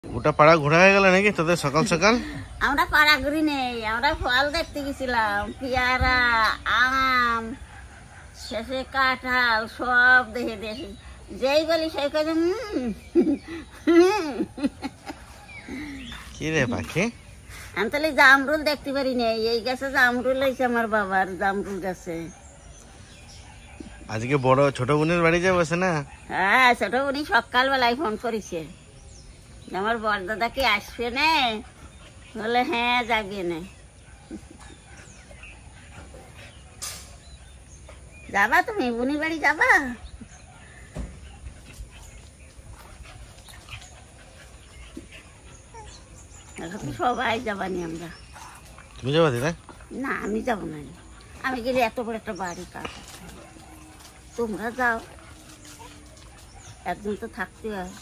গোটা পাড়া ঘোরা হয়ে গেল নাকি তোদের সকাল সকাল? আমরা পাড়া ঘুরি নেই, আমরা ফল দেখতে গেছিলাম, পেয়ারা, আম, শেষে কাঁঠাল সব দেখে দেখি, যেই বলি সেই কাজে কি রে পাখি? আমি তাহলে জামরুল দেখতে পারি নাই, এই গাছে জামরুল হয়েছে আমার বাবার জামরুল গাছে। আজকে বড় ছোট বোনের বাড়ি যাবো না? হ্যাঁ, ছোট বোনই সকালবেলায় ফোন করেছে, আমার বড়দাদা কি আসবে না? বলে হ্যাঁ যাবি না। যাবা তুমি বুনি বাড়ি যাবা? সবাই যাবানি আমরা। তুমি যাবা দিদা? না আমি যাবো না, আমি গেলে এত বড় একটা বাড়ি কাজ, তোমরা যাও, একজন তো থাকতে হয়।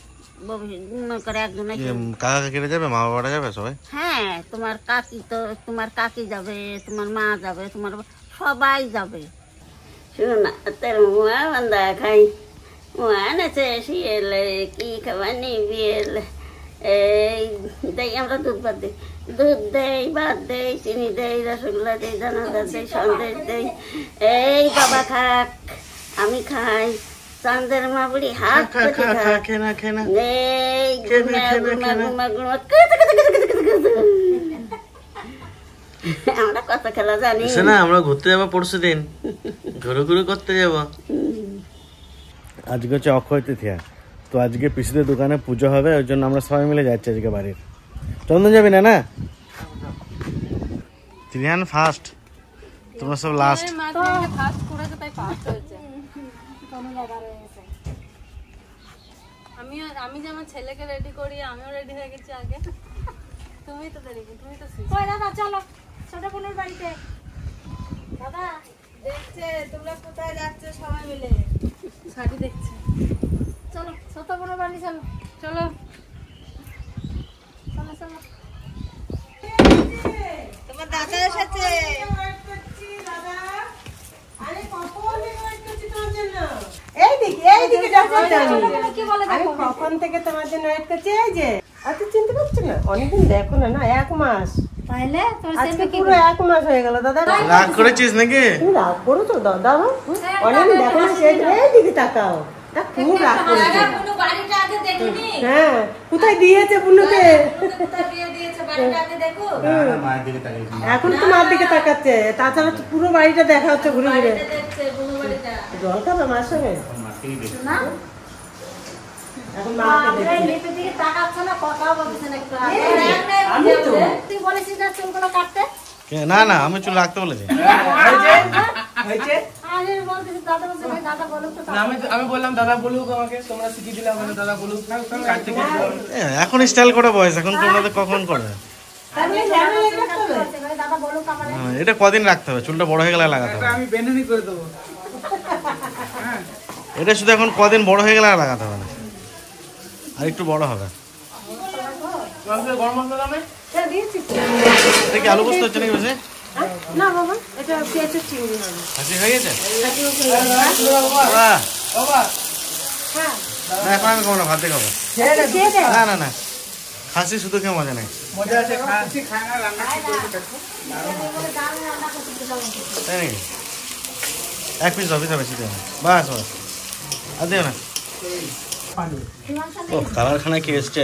কাকা কাকিরা যাবে, মা বাবারা যাবে সবাই? হ্যাঁ, তোমার কাকি তো, তোমার কাকি যাবে, তোমার মা যাবে, তোমার সবাই যাবে। শুনো না, তোর মুয়া বান্ধা খাই, মুয়া নাচে শিয়েলে কি খাবার নিবি এলে, এই দেই আমরা দুধ ভাত দিই, দুধ দেই, ভাত দেই, চিনি দেই, রসগোল্লা দেই, দানাদার দেই, সন্দেশ দেই, এই বাবা খাক, আমি খাই, চাঁদের মা বুড়ি হাত আমরা কত খেলা জানি না। আমরা ঘুরতে যাবো পরশু দিন, ঘুরে ঘুরে করতে যাবো। আজকে হচ্ছে অক্ষয় তৃতীয়া, তো আজকে পিসিদের দোকানে পুজো হবে, ওই জন্য আমরা সবাই মিলে যাচ্ছি আজকে বাড়ির। চন্দন যাবি না? না ত্রিহান ফার্স্ট, তোমরা সব লাস্ট। আমি যেমন ছেলেকে রেডি করি, আমিও রেডি হয়ে গেছি আগে। তুমি তো দেরি, তুমি তো দাদা চলো ছোট বোনের বাড়িতে। দাদা দেখছে তোমরা কোথায় যাচ্ছ সবাই মিলে, শাড়ি দেখছে। চলো ছোট বোনের বাড়ি চলো, চলো চলো চলো। তোমার দাদা এসেছে। কখন থেকে তোমার জন্য ওয়েট করছি, এই যে এত চিন্তা করছো না, অনেকদিন দেখো না, না 1 মাস, তাহলে আজকে পুরো 1 মাস হয়ে গেল। দাদা রাগ করেছিস নাকি? তুমি রাগ করো তো দাদা, অনেকদিন দেখো না, সেই দিকে তাকাও, খুব রাগ করেছে। হ্যাঁ, কোথায় দিয়েছে বুনুকে? এখন তো মার দিকে তাকাচ্ছে, তাছাড়া পুরো বাড়িটা দেখা হচ্ছে ঘুরে ঘুরে। জল খাবে মার সঙ্গে? এখন না না, আমি চুল রাখতে বলেছি। আমি বললাম দাদা বলুক, আমাকে তোমরা শিখিয়ে দিলে আমাকে দাদা বলুক। এখন স্টাইল করে বয়স, এখন তোমরা কখন করবে? এটা কদিন রাখতে হবে? চুলটা বড় হয়ে গেলে লাগাতে হবে। আমি বেনুনি করে দেবো। এটা শুধু এখন কদিন বড় হয়ে গেলে আর লাগাতে হবে না, আর একটু বড় হবে। গরম মশলা দামে এটা কি আলু পোস্ত হচ্ছে নাকি? বেশি না বাবা, এটা পেঁয়াজের চিংড়ি হবে। হাসি হয়ে গেছে? না এখন আমি খাবো না, ভাত দিয়ে খাবো। না না না, খাসি শুধু খেয়ে মজা নেই। মজা আছে, খাসি খায় না, রান্না কি করে দেখো। তাই নাকি? 1 পিস হবে, বেশি দেবে না, বাস বাস, আর দিও না। ও কালারখানা কি এসছে?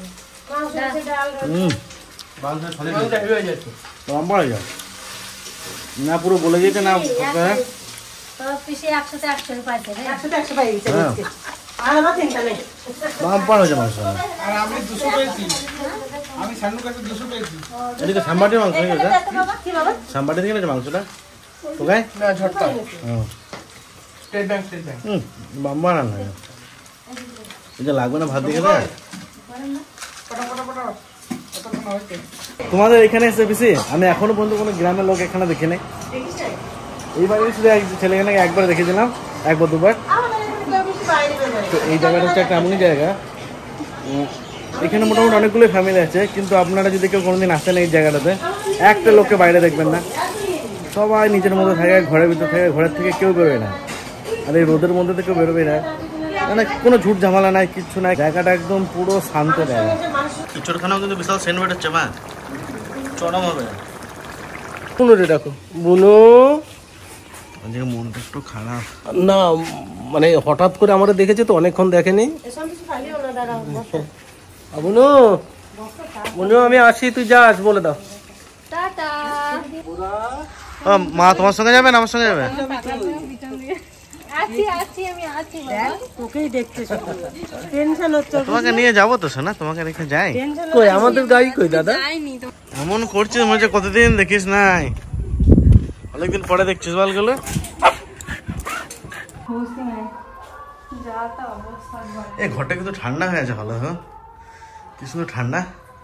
না পুরো বলে দিয়েছে না? সাম্বাটির মাংস সাম্বাটি থেকে গেছে মাংসটা কোথায়? বাম্বা রান্না এটা লাগবে না ভাত দিয়ে খেতে। তোমাদের এখানে এসে বেশি আমি এখনো পর্যন্ত কোনো গ্রামের লোক এখানে দেখি নাই। এই বাড়িতে শুধু ছেলেখানে একবার দেখেছিলাম, 1 বা 2 বার। তো এই জায়গাটা হচ্ছে একটা এমনই জায়গা, এখানে মোটামুটি অনেকগুলো ফ্যামিলি আছে, কিন্তু আপনারা যদি কেউ কোনোদিন আসেন এই জায়গাটাতে, একটা লোককে বাইরে দেখবেন না, সবাই নিজের মধ্যে থাকে, ঘরের ভিতরে থাকে, ঘরের থেকে কেউ বেরোয় না। আর এই রোদের মধ্যে থেকে বেরোবে না, মানে কোনো ঝুট ঝামেলা নাই, কিচ্ছু নাই, জায়গাটা একদম পুরো শান্ত জায়গা। ইঁচড়খানাও কিন্তু বিশাল সেন্ট বেরোচ্ছে মা, চরম হবে। বুনো রে ডাকো, বুনো। আজকে মনটা একটু খারাপ। না মানে হঠাৎ করে আমরা দেখেছি তো, অনেকক্ষণ দেখেনি। বুনো, বুনো আমি আসি, তুই যাস বলে দাও। টাটা। মা তোমার সঙ্গে যাবে না আমার সঙ্গে যাবে? তোকেই দেখতে টেনশন হচ্ছে। তোমাকে নিয়ে যাবো তো সোনা, তোমাকে রেখে যাই? কই আমাদের গাড়ি কই দাদা? এমন করছিস মনে হচ্ছে কতদিন দেখিস নাই, অনেকদিন পরে দেখছিস বলগুলো। এই ঘরটা কিন্তু ঠান্ডা হয়ে আছে ভালো। হ্যাঁ কি সুন্দর ঠান্ডা।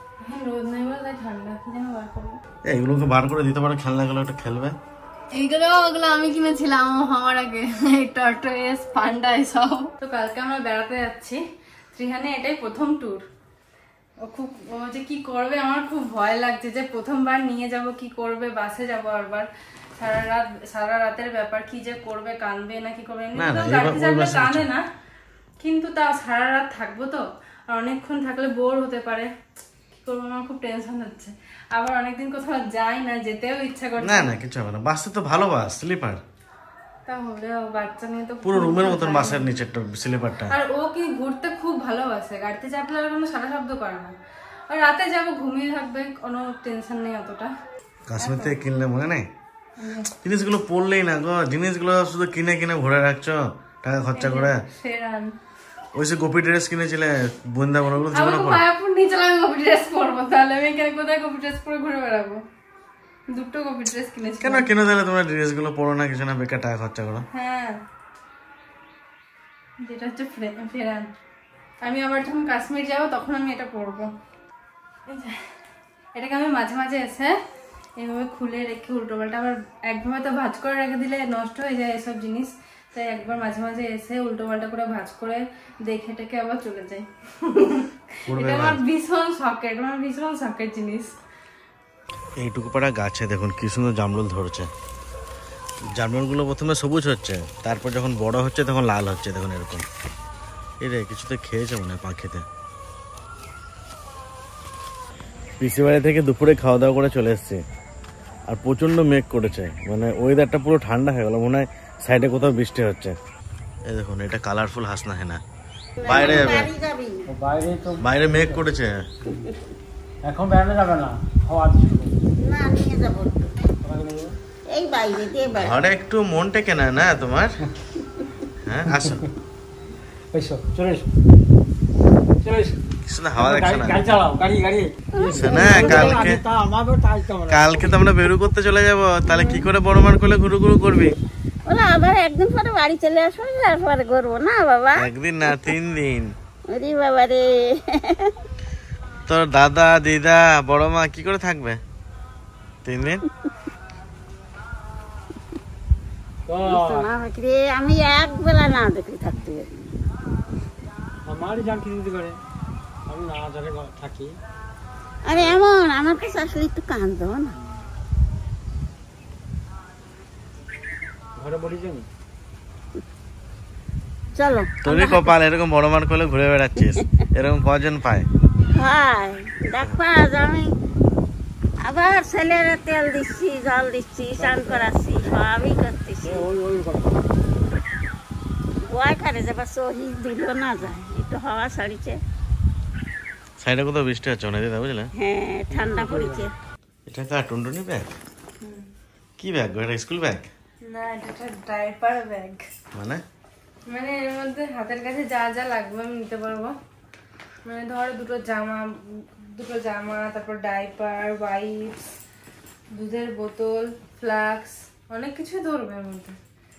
এইগুলোকে বার করে দিতে পারো, খেলনাগুলো একটা খেলবে। ওগুলো আমি কিনেছিলাম আমার আগে, টর্টয়েস পান্ডা এসব। তো কালকে আমরা বেড়াতে যাচ্ছি ত্রিহানে, এটাই প্রথম ট্যুর। ও যে কি করবে আমার খুব ভয় লাগছে, যে প্রথমবার নিয়ে যাব কি করবে, বাসে যাব আরবার সারা রাতের ব্যাপার, কি যে করবে, কাঁদবে না কি করবে। গাড়িতে যাবে কাঁদে না, কিন্তু তাও সারা রাত থাকবো তো, আর অনেকক্ষণ থাকলে বোর হতে পারে, কি করবো আমার খুব টেনশন হচ্ছে। আবার অনেকদিন কোথাও যাই না, যেতেও ইচ্ছা করছে। না না কিছু হবে না, বাসে তো ভালো বাস, স্লিপার। তাহলে বাচ্চা নিয়ে তো পুরো রুমের মতন বাসের নিচেরটা স্লিপারটা। আর ও কি ঘুরতে খুব ভালোবাসে, গাড়িতে চাপলে আর কোনো সারা শব্দ করে না। আর রাতে যাবো, ঘুমিয়ে থাকবে, কোনো টেনশন নেই অতটা। কাশ্মীর থেকে কিনলে মনে নেই, জিনিসগুলো পড়লেই না গো, জিনিসগুলো শুধু কিনে কিনে ভরে রাখছো টাকা খরচা করে। ফেরান ওই যে গোপী ড্রেস কিনেছিলে বৃন্দাবন, ওগুলো জীবনে আমাকে মায়াপুর নিয়ে চলে, আমি কপি ড্রেস পরবো, তাহলে আমি এখানে কোথায় কপি ড্রেস পরে ঘুরে বেড়াবো? দুটো কপি ড্রেস কিনেছি। কেন কিনে দিলে তোমরা ড্রেসগুলো পরো না, কিছু না, বেকার টাকা খরচা করো। হ্যাঁ যেটা হচ্ছে ফেরান। আমি আবার যখন কাশ্মীর যাবো তখন আমি এটা পরবো। এটাকে আমি মাঝে মাঝে এসে এইভাবে খুলে রেখে উল্টো পাল্টা, আবার একভাবে তো ভাঁজ করে রেখে দিলে নষ্ট হয়ে যায় এসব জিনিস, তাই একবার মাঝে মাঝে এসে উল্টো পাল্টা করে ভাঁজ করে দেখে টেকে আবার চলে যাই। এটা আমার ভীষণ শখের, আমার ভীষণ শখের জিনিস। এইটুকু পাড়া গাছে দেখুন কি সুন্দর জামরুল ধরছে। জামরুলগুলো প্রথমে সবুজ হচ্ছে, তারপর যখন বড় হচ্ছে তখন লাল হচ্ছে, দেখুন এরকম। এই রে কিছুতে খেয়েছে মনে হয় পাখিতে। পিসি বাড়ি থেকে দুপুরে খাওয়া দাওয়া করে চলে এসছে, আর প্রচন্ড মেঘ করেছে, মানে ওয়েদারটা পুরো ঠান্ডা হয়ে গেল, মনে হয় সাইডে কোথাও বৃষ্টি হচ্ছে। এই দেখুন এটা কালারফুল হাসনা হেনা, বাইরে যাবে, বাইরে মেঘ করেছে। এখন বেড়ানো যাবে না, না নিয়ে যাবো এই বাইরে দিয়ে বাইরে। ঘরে একটু মন টেকে না না তোমার? হ্যাঁ আসো, এসো চলে এসো, চলে এসো। হাওয়া দেখছো না? গাড়ি চালাও, গাড়ি গাড়ি। না কালকে তো আমরা বেরু করতে চলে যাব, তাহলে কি করে বড় মার করলে ঘুরু ঘুরু করবি? ওরা আবার একদিন পরে বাড়ি চলে আসবো, তারপরে করবো না বাবা। একদিন না 3 দিন। আরে বাবা রে, তোর দাদা দিদা বড় মা কি করে থাকবে 3 দিন? আমি এক বেলা না দেখে থাকতে পারি। আমারই জান কি দিতে করে, আমি না জানে থাকি। আরে এমন আমার কাছে আসলে একটু কাঁদো না। ঘরে বলি যাবি, চলো। তোরই কপাল এরকম বড় মার করলে ঘুরে বেড়াচ্ছিস, এরকম কজন পায়? হাই দেখো আজ আমি আবার ছেলেরা তেল দিচ্ছি, জল দিচ্ছি, স্নান করাচ্ছি, সবই করতেছি। ভয় করে যাবা, সহি দিল না যায়, একটু হাওয়া ছাড়িছে। সাইডে কোথাও বৃষ্টি হচ্ছে না দিদা, বুঝলে? হ্যাঁ ঠান্ডা পড়েছে। এটা কার টুনটুনি ব্যাগ? কি ব্যাগ গো? এটা স্কুল ব্যাগ না, এটা ডাইপার ব্যাগ। মানে মানে এর মধ্যে হাতের কাছে যা যা লাগবে আমি নিতে পারবো। মানে ধরো দুটো জামা, তারপর ডাইপার, ওয়াইপস, দুধের বোতল, ফ্লাক্স, অনেক কিছু ধরবে এর মধ্যে।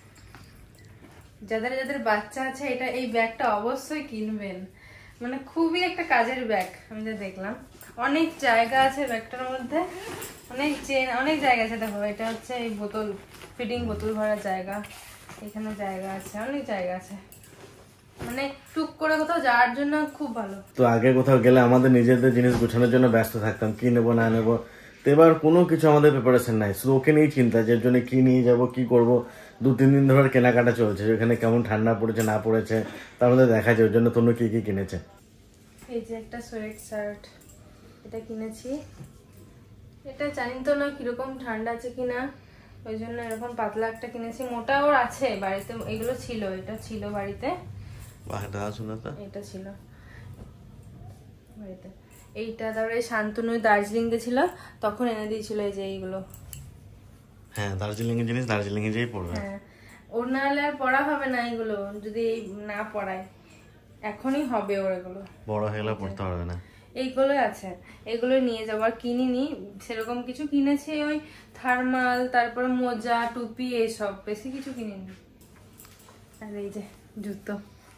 যাদের যাদের বাচ্চা আছে এটা এই ব্যাগটা অবশ্যই কিনবেন, মানে খুবই একটা কাজের ব্যাগ। আমি যা দেখলাম অনেক জায়গা আছে ব্যাগটার মধ্যে, অনেক জায়গা আছে। দেখো এটা হচ্ছে এই বোতল, ফিডিং বোতল ভরার জায়গা, এখানে জায়গা আছে, অনেক জায়গা আছে, মানে টুক করে কোথাও যাওয়ার জন্য খুব ভালো। তো আগে কোথাও গেলে আমাদের নিজেদের জিনিস গোছানোর জন্য ব্যস্ত থাকতাম, কি নেবো না নেবো। তো এবার কোনো কিছু আমাদের প্রিপারেশন নাই, শুধু ওকে নিয়েই চিন্তা, যে জন্য কি নিয়ে যাবো, কি করবো। 2-3 দিন ধরে কেনাকাটা চলছে, যেখানে কেমন ঠান্ডা পড়েছে না পড়েছে তার মধ্যে দেখা যায়, ওই জন্য তনু কি কি কিনেছে। এই যে একটা সোয়েট শার্ট, এটা কিনেছি। এটা জানি তো না কিরকম ঠান্ডা আছে কিনা, ওই জন্য এরকম পাতলা একটা কিনেছি। মোটা ওর আছে বাড়িতে, এগুলো ছিল, এটা ছিল বাড়িতে, এটা ছিল বাড়িতে। এইটা তারপরে শান্তনু দার্জিলিং গেছিল তখন এনে দিয়েছিল এই যে এইগুলো। হ্যাঁ দার্জিলিং এর জিনিস দার্জিলিং এ যেই পড়বে। হ্যাঁ ওর না হলে আর পড়া হবে না এগুলো, যদি না পড়ায়। এখনই হবে ওর, এগুলো বড় হয়ে গেলে পড়তে পারবে না। এইগুলো আছে, এগুলো নিয়ে যাবো। আর কিনিনি সেরকম কিছু, কিনেছি ওই থার্মাল, তারপরে মোজা টুপি এইসব, বেশি কিছু কিনিনি। আর এই যে জুতো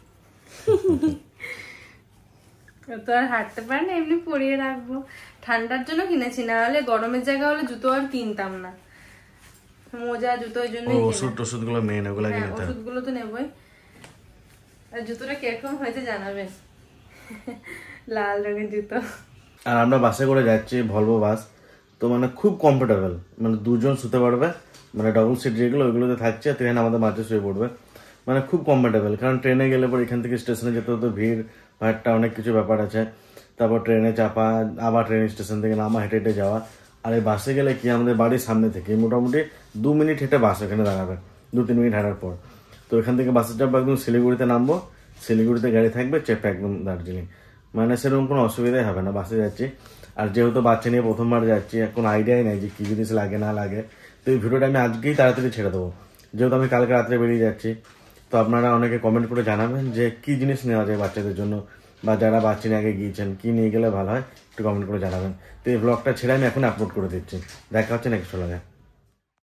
তো আর হাঁটতে পারে না, এমনি পরিয়ে রাখবো। ঠান্ডার জন্য কিনেছি, না হলে গরমের জায়গা হলে জুতো আর কিনতাম না। মোজা জুতো ওই জন্য। ওষুধ গুলো মেন, ওগুলো কিনতে হবে। ওষুধ গুলো তো নেবই। আর জুতোটা কিরকম হয়েছে জানাবেন, লাল রঙের জুতো। আর আমরা বাসে করে যাচ্ছি, ভলভো বাস, তো মানে খুব কমফোর্টেবল, মানে দুজন শুতে পারবে, মানে ডবল সিট যেগুলো ওইগুলোতে থাকছে, ট্রেন আমাদের মাঝে শুয়ে পড়বে, মানে খুব কমফোর্টেবল। কারণ ট্রেনে গেলে পর এখান থেকে স্টেশনে যেতে হতো, ভিড় ভাড়টা অনেক কিছু ব্যাপার আছে, তারপর ট্রেনে চাপা, আবার ট্রেন স্টেশন থেকে নামা, হেঁটে হেঁটে যাওয়া। আর এই বাসে গেলে কি আমাদের বাড়ির সামনে থেকে মোটামুটি 2 মিনিট হেঁটে বাস এখানে দাঁড়াবে, 2-3 মিনিট হাঁটার পর। তো এখান থেকে বাসে চাপবো, একদম শিলিগুড়িতে নামবো, শিলিগুড়িতে গাড়ি থাকবে, চেপে একদম দার্জিলিং। মানে সেরকম কোনো অসুবিধাই হবে না, বাসে যাচ্ছি। আর যেহেতু বাচ্চা নিয়ে প্রথমবার যাচ্ছি, এখন আইডিয়াই নেই যে কী জিনিস লাগে না লাগে, তো এই ভিডিওটা আমি আজকেই তাড়াতাড়ি ছেড়ে দেবো, যেহেতু আমি কালকে রাত্রে বেরিয়ে যাচ্ছি। তো আপনারা অনেকে কমেন্ট করে জানাবেন যে কী জিনিস নেওয়া যায় বাচ্চাদের জন্য, বা যারা বাচ্চা নিয়ে আগে গিয়েছেন কী নিয়ে গেলে ভালো হয়, একটু কমেন্ট করে জানাবেন। তো এই ব্লগটা ছেড়ে আমি এখন আপলোড করে দিচ্ছি। দেখা হচ্ছে নেক্সট ব্লগে।